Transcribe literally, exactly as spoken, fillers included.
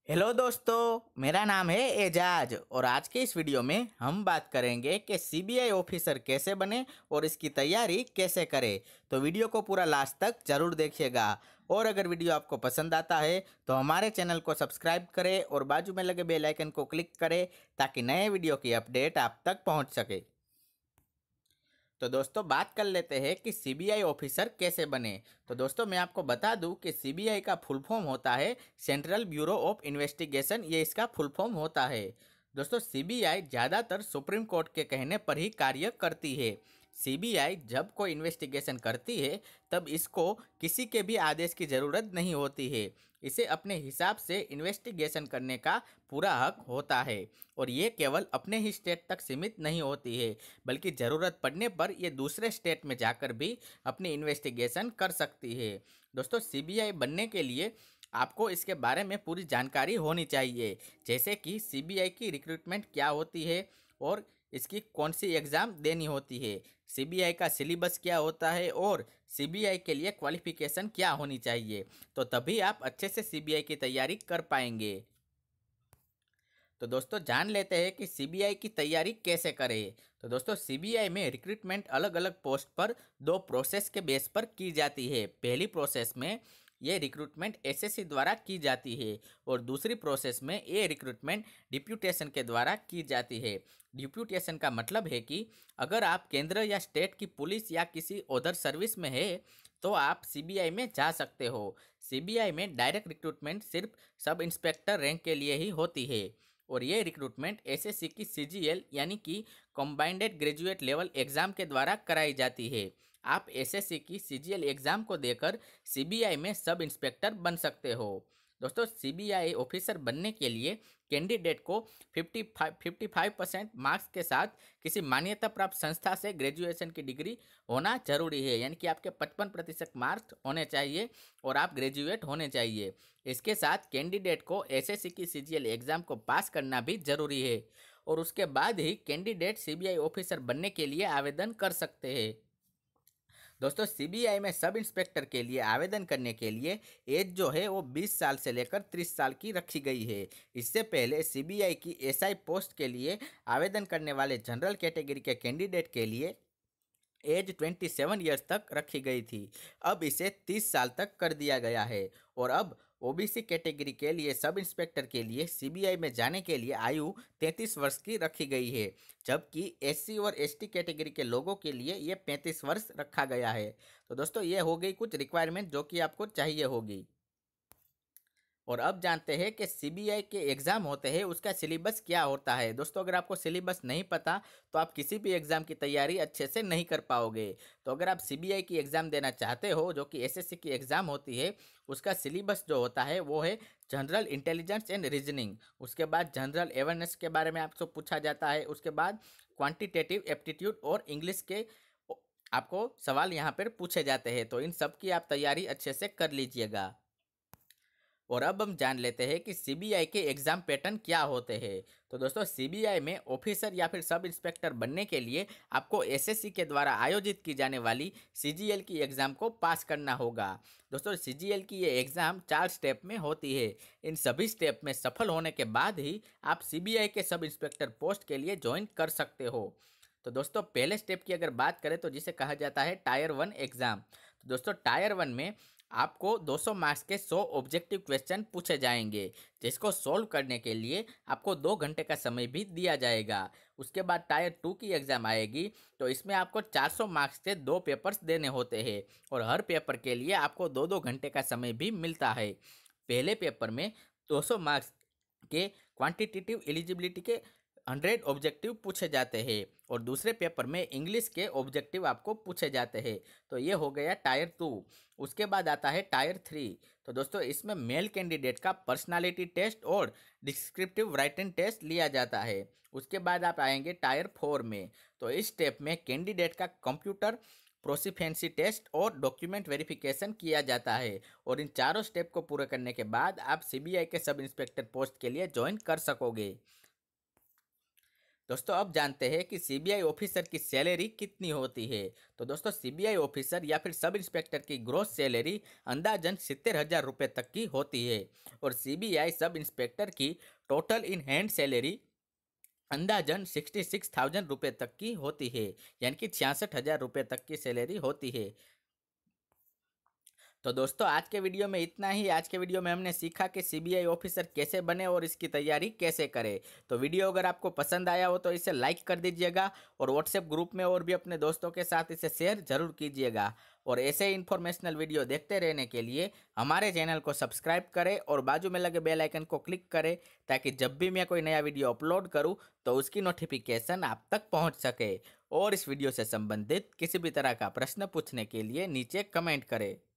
Hello दोस्तों, मेरा नाम है एजाज और आज के इस वीडियो में हम बात करेंगे कि सीबीआई ऑफिसर कैसे बने और इसकी तैयारी कैसे करें। तो वीडियो को पूरा लास्ट तक जरूर देखिएगा और अगर वीडियो आपको पसंद आता है तो हमारे चैनल को सब्सक्राइब करें और बाजू में लगे बेल आइकन को क्लिक करें ताकि नए वीडियो की अपडेट आप तक पहुंच सके। तो दोस्तों बात कर लेते हैं कि सीबीआई ऑफिसर कैसे बने। तो दोस्तों मैं आपको बता दूं कि सीबीआई का फुल फॉर्म होता है सेंट्रल ब्यूरो ऑफ इन्वेस्टिगेशन, ये इसका फुल फॉर्म होता है। दोस्तों सीबीआई ज़्यादातर सुप्रीम कोर्ट के कहने पर ही कार्य करती है। सीबीआई जब कोई इन्वेस्टिगेशन करती है तब इसको किसी के भी आदेश की ज़रूरत नहीं होती है। इसे अपने हिसाब से इन्वेस्टिगेशन करने का पूरा हक होता है और ये केवल अपने ही स्टेट तक सीमित नहीं होती है, बल्कि ज़रूरत पड़ने पर ये दूसरे स्टेट में जाकर भी अपनी इन्वेस्टिगेशन कर सकती है। दोस्तों सीबीआई बनने के लिए आपको इसके बारे में पूरी जानकारी होनी चाहिए, जैसे कि सीबीआई की रिक्रूटमेंट क्या होती है और इसकी कौन सी एग्ज़ाम देनी होती है, सीबीआई का सिलेबस क्या होता है और सीबीआई के लिए क्वालिफिकेशन क्या होनी चाहिए। तो तभी आप अच्छे से सीबीआई की तैयारी कर पाएंगे। तो दोस्तों जान लेते हैं कि सीबीआई की तैयारी कैसे करें। तो दोस्तों सीबीआई में रिक्रूटमेंट अलग अलग पोस्ट पर दो प्रोसेस के बेस पर की जाती है। पहली प्रोसेस में ये रिक्रूटमेंट एसएससी द्वारा की जाती है और दूसरी प्रोसेस में ये रिक्रूटमेंट डिप्यूटेशन के द्वारा की जाती है। डिप्यूटेशन का मतलब है कि अगर आप केंद्र या स्टेट की पुलिस या किसी अदर सर्विस में है तो आप सीबीआई में जा सकते हो। सीबीआई में डायरेक्ट रिक्रूटमेंट सिर्फ सब इंस्पेक्टर रैंक के लिए ही होती है और ये रिक्रूटमेंट एसएससी की सीजीएल यानी कि कॉम्बाइंड ग्रेजुएट लेवल एग्ज़ाम के द्वारा कराई जाती है। आप एसएससी की सीजीएल एग्ज़ाम को देकर सीबीआई में सब इंस्पेक्टर बन सकते हो। दोस्तों सीबीआई ऑफिसर बनने के लिए कैंडिडेट को पचपन पचपन परसेंट मार्क्स के साथ किसी मान्यता प्राप्त संस्था से ग्रेजुएशन की डिग्री होना जरूरी है, यानी कि आपके पचपन प्रतिशत मार्क्स होने चाहिए और आप ग्रेजुएट होने चाहिए। इसके साथ कैंडिडेट को एसएससी की सीजीएल एग्ज़ाम को पास करना भी जरूरी है और उसके बाद ही कैंडिडेट सीबीआई ऑफिसर बनने के लिए आवेदन कर सकते हैं। दोस्तों सीबीआई में सब इंस्पेक्टर के लिए आवेदन करने के लिए एज जो है वो बीस साल से लेकर तीस साल की रखी गई है। इससे पहले सीबीआई की एसआई पोस्ट के लिए आवेदन करने वाले जनरल कैटेगरी के कैंडिडेट के लिए एज सत्ताईस ईयर्स तक रखी गई थी। अब इसे तीस साल तक कर दिया गया है और अब ओबीसी कैटेगरी के लिए सब इंस्पेक्टर के लिए सीबीआई में जाने के लिए आयु तैंतीस वर्ष की रखी गई है, जबकि एससी और एसटी कैटेगरी के लोगों के लिए ये पैंतीस वर्ष रखा गया है। तो दोस्तों ये हो गई कुछ रिक्वायरमेंट जो कि आपको चाहिए होगी। और अब जानते हैं कि सीबीआई के एग्ज़ाम होते हैं उसका सिलेबस क्या होता है। दोस्तों अगर आपको सिलेबस नहीं पता तो आप किसी भी एग्ज़ाम की तैयारी अच्छे से नहीं कर पाओगे। तो अगर आप सीबीआई की एग्ज़ाम देना चाहते हो जो कि एसएससी की एग्ज़ाम होती है, उसका सिलेबस जो होता है वो है जनरल इंटेलिजेंस एंड रीजनिंग। उसके बाद जनरल अवेयरनेस के बारे में आपसे पूछा जाता है। उसके बाद क्वान्टिटेटिव एप्टीट्यूड और इंग्लिश के आपको सवाल यहाँ पर पूछे जाते हैं। तो इन सब की आप तैयारी अच्छे से कर लीजिएगा। और अब हम जान लेते हैं कि सीबीआई के एग्ज़ाम पैटर्न क्या होते हैं। तो दोस्तों सीबीआई में ऑफिसर या फिर सब इंस्पेक्टर बनने के लिए आपको एसएससी के द्वारा आयोजित की जाने वाली सीजीएल की एग्ज़ाम को पास करना होगा। दोस्तों सीजीएल की ये एग्ज़ाम चार स्टेप में होती है। इन सभी स्टेप में सफल होने के बाद ही आप सीबीआई के सब इंस्पेक्टर पोस्ट के लिए ज्वाइन कर सकते हो। तो दोस्तों पहले स्टेप की अगर बात करें तो जिसे कहा जाता है टायर वन एग्ज़ाम। तो दोस्तों टायर वन में आपको दो सौ मार्क्स के सौ ऑब्जेक्टिव क्वेश्चन पूछे जाएंगे, जिसको सॉल्व करने के लिए आपको दो घंटे का समय भी दिया जाएगा। उसके बाद टायर टू की एग्ज़ाम आएगी तो इसमें आपको चार सौ मार्क्स के दो पेपर्स देने होते हैं और हर पेपर के लिए आपको दो दो घंटे का समय भी मिलता है। पहले पेपर में दो सौ मार्क्स के क्वांटिटेटिव एलिजिबिलिटी के हंड्रेड ऑब्जेक्टिव पूछे जाते हैं और दूसरे पेपर में इंग्लिश के ऑब्जेक्टिव आपको पूछे जाते हैं। तो ये हो गया टायर टू। उसके बाद आता है टायर थ्री। तो दोस्तों इसमें मेल कैंडिडेट का पर्सनालिटी टेस्ट और डिस्क्रिप्टिव राइटिंग टेस्ट लिया जाता है। उसके बाद आप आएंगे टायर फोर में। तो इस स्टेप में कैंडिडेट का कंप्यूटर प्रोफिशिएंसी टेस्ट और डॉक्यूमेंट वेरिफिकेशन किया जाता है और इन चारों स्टेप को पूरा करने के बाद आप सीबीआई के सब इंस्पेक्टर पोस्ट के लिए ज्वाइन कर सकोगे। दोस्तों अब जानते हैं कि सीबीआई ऑफिसर की सैलरी कितनी होती है। तो दोस्तों सीबीआई ऑफिसर या फिर सब इंस्पेक्टर की ग्रोस सैलरी अंदाजन सितर हजार रुपये तक की होती है। और सीबीआई सब इंस्पेक्टर की टोटल इन हैंड सैलरी अंदाजन सिक्सटी सिक्स थाउजेंड रुपये तक की होती है, यानी कि छियासठ हजार रुपये तक की सैलरी होती है। तो दोस्तों आज के वीडियो में इतना ही। आज के वीडियो में हमने सीखा कि सीबीआई ऑफिसर कैसे बने और इसकी तैयारी कैसे करें। तो वीडियो अगर आपको पसंद आया हो तो इसे लाइक कर दीजिएगा और व्हाट्सएप ग्रुप में और भी अपने दोस्तों के साथ इसे शेयर जरूर कीजिएगा। और ऐसे ही इन्फॉर्मेशनल वीडियो देखते रहने के लिए हमारे चैनल को सब्सक्राइब करें और बाजू में लगे बेल आइकन को क्लिक करें, ताकि जब भी मैं कोई नया वीडियो अपलोड करूं तो उसकी नोटिफिकेशन आप तक पहुंच सके। और इस वीडियो से संबंधित किसी भी तरह का प्रश्न पूछने के लिए नीचे कमेंट करें।